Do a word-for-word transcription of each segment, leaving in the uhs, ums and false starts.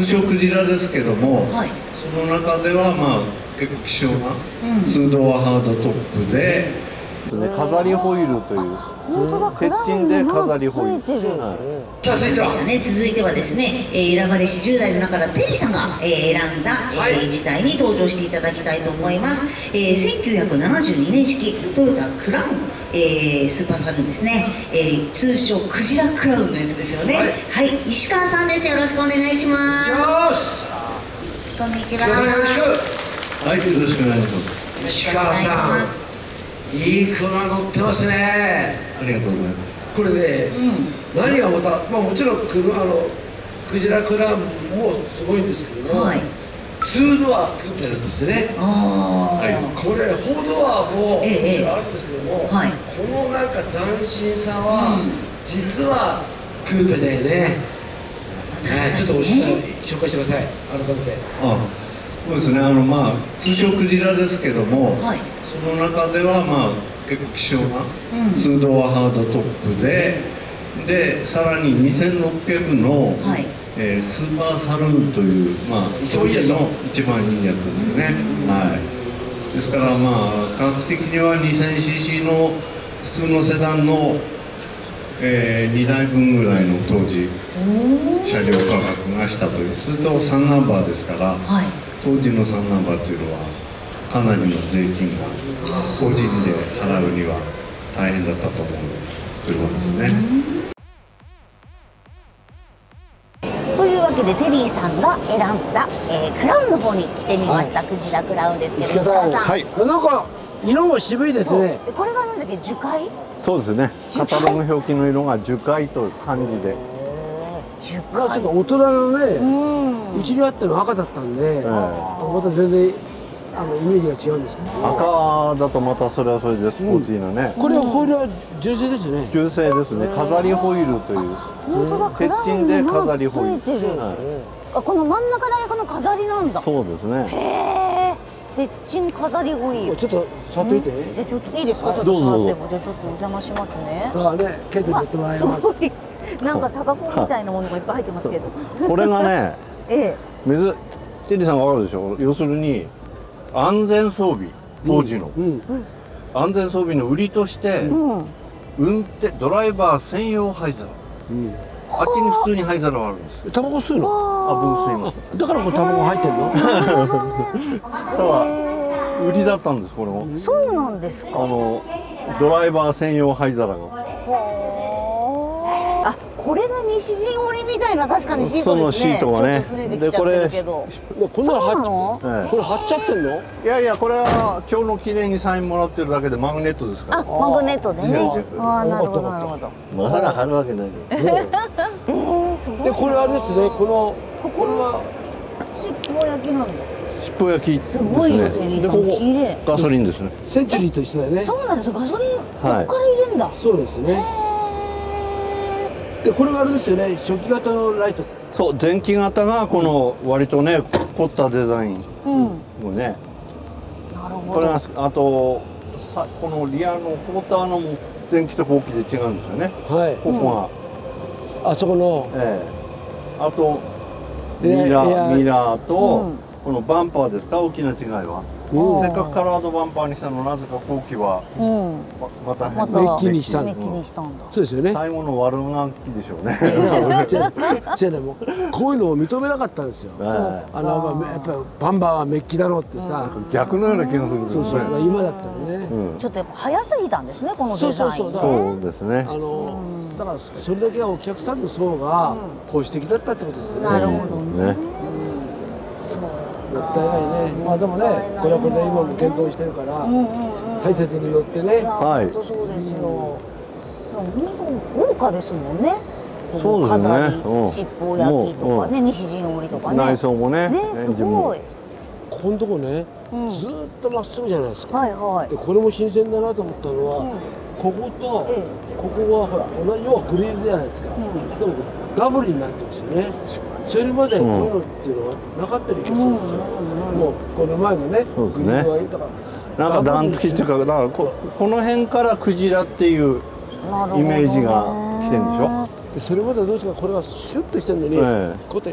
通称クジラですけども、 はい、 その中ではまあ結構希少なツードアハードトップで、 飾りホイールという。 本当だ、 鉄鎮で飾りホイール。 さあ続いてはですね、続いてはですね、えー、選ばれしじゅう代の中からテリーさんが、えー、選んだ、はい、えー、いちだいに登場していただきたいと思います。えー、せんきゅうひゃくななじゅうにねん式トヨタクラウン、えー、スーパーサルーンですね、えー、通称クジラクラウンのやつですよね。はい、はい、石川さんです。よろしくお願いします。こんにちは。 よろしく。はい、よろしくお願いします。 石川さん、いい車乗ってますね。 ありがとうございます。 これね、うん、何がまた、まあもちろん車あのクジラクラウンもすごいんですけども、はい、ツードアクーペなんですね。あ、はい、これフォードアももちろんあるんですけども、はい、このなんか斬新さは、うん、実はクーペだよね。ね、ちょっとお紹介してください、改めて。 あ、そうですね、あのまあ通称クジラですけども、はい、その中ではまあ結構希少なツードアハードトップで、でさらににせんろっぴゃくの、はい、えー、スーパーサルーンというまあ当時の一番いいやつですね。はい。ですからまあ価格的には にせんシーシー の普通のセダンの、えー、にだいぶんぐらいの当時車両価格がしたという。それとさんナンバーですから、はい、当時のさんナンバーというのはかなりの税金が個人で払うには大変だったと思う車ですね。 というわけでテリーさんが選んだ、えー、クラウンの方に来てみました。はい、クジラクラウンですけど、石川さん、 はい、なんか色も渋いですね。 これがなんだっけ、樹海？ そうですね。カタログ表記の色が樹海という感じで。 ちょっと大人のね、うちにあったの赤だったんで、また全然あのイメージが違うんですけど、 赤だとまたそれはそれでスポーティーなね。 これはホイールは純正ですね。 純正ですね。飾りホイールという。 本当だ、 鉄鎮で飾りホイール。 あ、この真ん中だけこの飾りなんだ。 そうですね。 へえ。鉄鎮飾りホイール。 ちょっと触ってみて。 じゃあちょっといいですか。ちょっと触っても、じゃあちょっとお邪魔しますね。 さあね、ケーキでやってもらいます。 なんかタバコみたいなものがいっぱい入ってますけど。 これがね、ええ、水テリーさんわかるでしょ。要するに安全装備、当時の、うんうん、安全装備の売りとして、うん、運転ドライバー専用灰皿、うん、あっちに普通に灰皿があるんです。 タバコ吸うの？ あ、僕吸います。 だからこれタバコ入ってんの？ ただ売りだったんです、これも。 そうなんですか。 あのドライバー専用灰皿が。 あ、これが西陣織みたいな確かにシートですね。 そのシートがね。 でこれこんなの貼っこれ貼っちゃってんの？ いやいや、これは今日の記念にサインもらってるだけでマグネットですから。 あ、マグネットでね。ああ、なるほどなるほど。 まさか貼るわけないよ。ええ、すごい。 でこれあれですね。このここは尻尾焼きなんだ。 尻尾焼きですね。 すごいよ、テリーさん。綺麗。 ガソリンですね。 センチュリーと一緒だよね。 そうなんですよ。ガソリンここから入れるんだ。 そうですね。でこれがあれですよね、初期型のライト。 そう、前期型がこの割とね凝ったデザインのね、うん、なるほど。これがあとさ、このリアのポーターのも前期と後期で違うんですよね。はい、ここが、 うん、あそこの、 ええ、あとミラーミラーと、うん、このバンパーですか、大きな違いは。うん、せっかくカラードバンパーにしたのなぜか後期は、うん、ま, また変なメッキにしたんだ。そうですよね。 最後の悪ガキでしょうね。 じゃあでもこういうのを認めなかったんですよ。あのやっぱりバンバンはメッキだろうってさ、 逆のような気がするんですね。 そうそう、今だったらね。 ちょっとやっぱ早すぎたんですね、このデザイン。そうそうそうですね。 あのだからそれだけはお客さんの層が保守的だったってことですよね。 なるほどね。 もったいないね。まあでもね、これはこれで今も検討してるから大切に乗ってね。 はい。そうですよ。本当豪華ですもんね。 そうですね。 尻尾焼きとかね、西陣織とかね。 内装もね。 ね、すごい。 ここのとこね、ずっとまっすぐじゃないですか。 はいはい。 でこれも新鮮だなと思ったのは、こことここはほら同じ要はグリルじゃないですか。でもダブルになってますよね。それまでこういうのっていうのはなかったりするんですよ。もうこの前のね、グリルはいいとか。 なんか段付きっていうか、だからここの辺からクジラっていうイメージが来てるんでしょ。 でそれまではどうですか、これはシュッとしてるのに、こうやって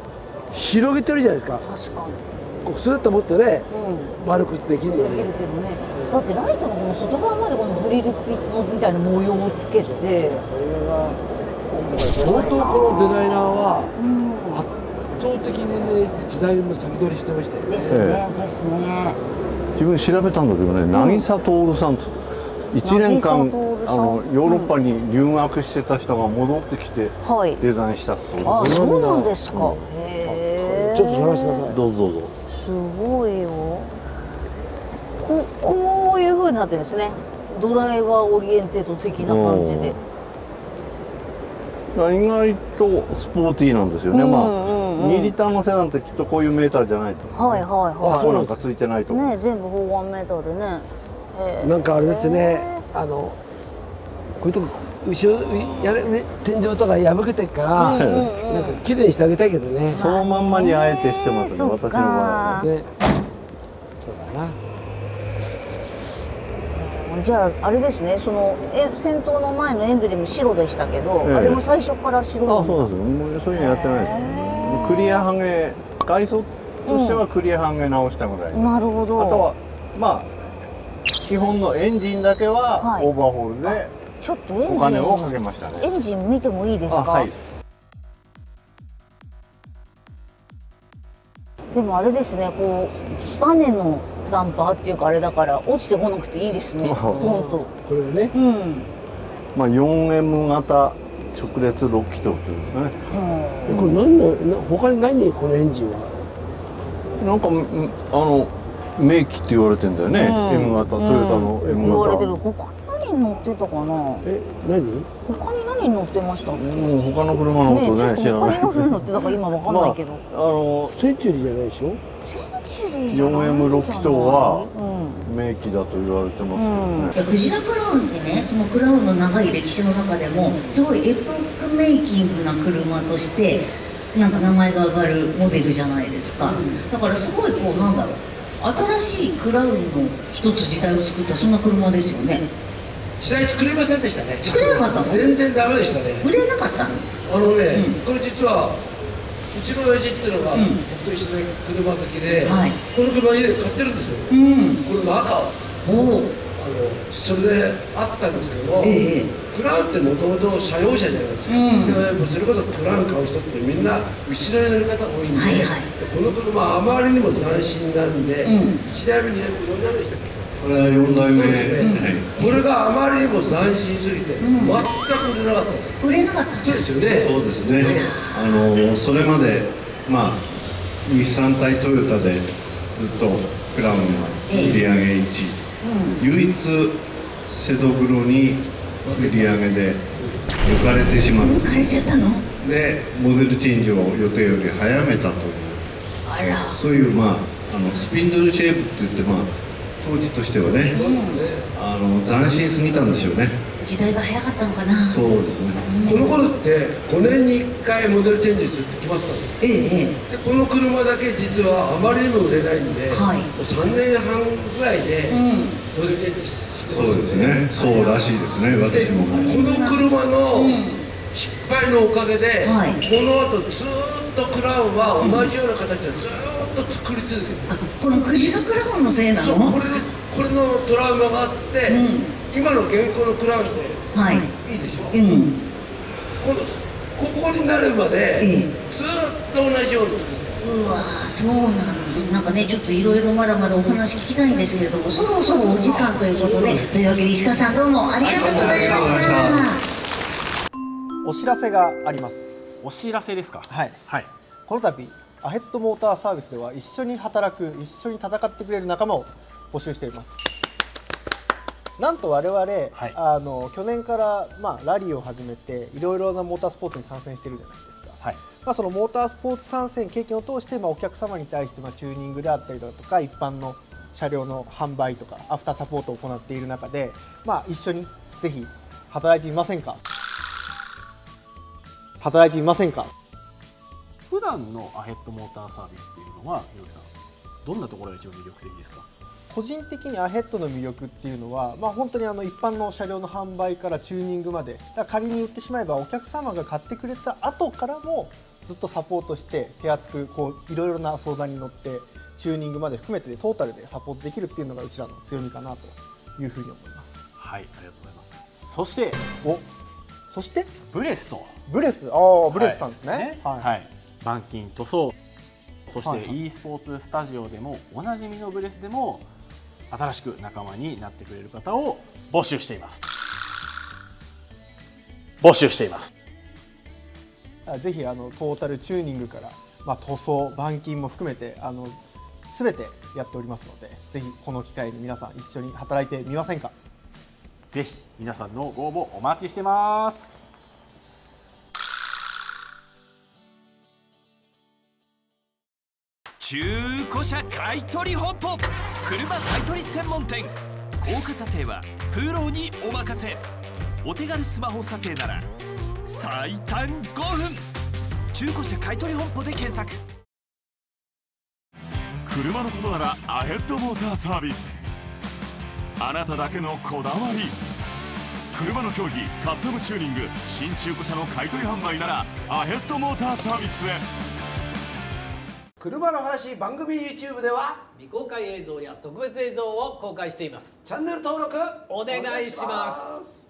広げてるじゃないですか。 確かに。 こうスーッと持ってね、 うん。 丸くできるのに。 できるけどね。だってライトのこの外側までこのグリルピみたいな模様をつけて、それが相当このデザイナーはうん圧倒的にね時代の先取りしてましたよね。 ですね、ですね。 自分調べたんだけどね、渚徹さんといちねんかんあのヨーロッパに留学してた人が戻ってきてはい。 デザインしたそうです。 あ、そうなんですか。 うんへえ。 ちょっと探してください。 どうぞどうぞ。 すごいよ。ここういう風になってるんですね。ドライバーオリエンテッド的な感じで。 意外とスポーティーなんですよね。 うんまあうんうんにリッターのセダンってきっとこういうメーターじゃないと。 はいはいはそうなんかついてないとい。 思う。 ね、全部フォーワンメーターでね。へーなんかあれですね、あのこういうとこ後ろやれ天井とか破けてっから、 うんうんうんなんか綺麗にしてあげたいけどね。 そのまんまにあえてしてますね。 そっか私の場合は。 ね、そうだな。 じゃああれですね、そのえ先頭の前のエンブレム白でしたけど、 ええあれも最初から白なんだ。 あ、そうです。もうそういうのやってないです。クリアハゲ外装としてはクリアハゲ直したぐらい。 なるほど。 あとはまあ基本のエンジンだけははいオーバーホールでちょっとエンジンお金をかけましたね。 エンジン見てもいいですか。 あ、はい。 でもあれですね、こうバネのダンパーっていうかあれだから落ちてこなくていいですね。本これがね、 当。うん。 まあ よんエム 型直列ろっ気筒というね。 えこれ何のな他に何このエンジンは。 なんかうんあの名機って言われてんだよね。 うん M 型、トヨタの M 言われてる。 型。 他に何乗ってたかな。 え、何？ 他に何乗ってましたっけ。 もう他の車のことねね、 知らない。 ちょっと他に何乗ってたか今わかんないけど。 まあ、あのセンチュリーじゃないでしょ？ センチュリーじゃないんじゃない。 よんエムろっ気筒はうん。 名機だと言われてますうんけどね。 クジラクラウンってね、そのクラウンの長い歴史の中でもすごいエポックメイキングな車としてなんか名前が上がるモデルじゃないですか、だからすごいこうなんだろう、新しいクラウンの一つ時代を作ったそんな車ですよね。 時代作れませんでしたね。 作れなかったの？ 全然ダメでしたね。 売れなかったの？ あのね、 うんこれ実はうちの親父っていうのが、 うん僕と一緒に車好きで、 はいこの車家で買ってるんですよ。 うん。 これの赤を。 おお。 あのそれであったんですけども、 ええクラウンってもともと車用車じゃないですか、 うんでもそれこそクラウン買う人ってみんな後ろに乗る方多いんで、 はいはいでこの車あまりにも斬新なんで、 うんいちだいめにだいめよんだいめでしたっけ。 これはよんだいめそうですね、 はいこれがあまりにも斬新すぎて、 ん全く売れなかったんですよ。 売れなかった。 そうですよね。 そうですね。あのそれまでまあ日産対トヨタでずっとクラウンの売り上げいちい、 うん。 唯一セドグロに売り上げで抜かれてしまう抜かれちゃったの？ でモデルチェンジを予定より早めたというあら。 そういうまああのスピンドルシェイプって言ってまあ当時としてはねそうですね。 あの斬新すぎたんでしょうね。 時代が早かったのかな。 そうですね。 この頃ってごねんにいっかいモデルチェンジするって決まってたんですよ。 ええええ。 でこの車だけ実はあまりにも売れないんで、 はいもうさんねんはんぐらいでうん。 モデルチェンジしてそうますよですね。そうらしいですね。私も。 この車のうん失敗のおかげで、 はいこの後ずーっとクラウンは同じような形でずーっと作り続けてる、 あ、このクジラクラウンのせいなの？ そうこれでこれのトラウマがあって、 うん今の現行のクラウンではい。 いいでしょ、 うん。 このここになるまで、 ええずーっと同じように作ってうわー、そうなの。なんかね、ちょっといろいろまだまだお話聞きたいんですけれども、そろそろお時間ということで、というわけで石川さんどうもありがとうございました。 お知らせがあります。 お知らせですか。 はい。 はい。 この度アヘッドモーターサービスでは一緒に働く、一緒に戦ってくれる仲間を募集しています。なんと我々、 はいあの去年からまあラリーを始めていろいろなモータースポーツに参戦しているじゃないですか。 はい。 まあそのモータースポーツ参戦経験を通してまあお客様に対してまあチューニングであったりだとか一般の車両の販売とかアフターサポートを行っている中で、まあ一緒にぜひ働いてみませんか。働いてみませんか。 普段のアヘッドモーターサービスっていうのは、ひろきさん、どんなところが一番魅力的ですか。 個人的にアヘッドの魅力っていうのは、まあ、本当にあの一般の車両の販売からチューニングまで、だから仮に言ってしまえばお客様が買ってくれた後からもずっとサポートして手厚くこういろいろな相談に乗ってチューニングまで含めてトータルでサポートできるっていうのがうちらの強みかなというふうに思います。 はい、ありがとうございます。そしておそしてブレスとブレスああブレスさんですね。はい、ねはいはい、板金塗装そしてはいはい e スポーツスタジオでもおなじみのブレスでも新しく仲間になってくれる方を募集しています募集しています。 ぜひあのトータルチューニングから、まあ、塗装板金も含めてあの全てやっておりますので、ぜひこの機会に皆さん一緒に働いてみませんか。 ぜひ皆さんのご応募お待ちしてます。 中古車買取本舗車買取専門店。高価査定はプロにお任せ。お手軽スマホ査定なら最短ごふん。中古車買取本舗で検索。 車のことならアヘッドモーターサービス。あなただけのこだわり。車の競技カスタムチューニング新中古車の買取販売ならアヘッドモーターサービスへ。 車の話番組 YouTube では未公開映像や特別映像を公開しています。 チャンネル登録お願いします。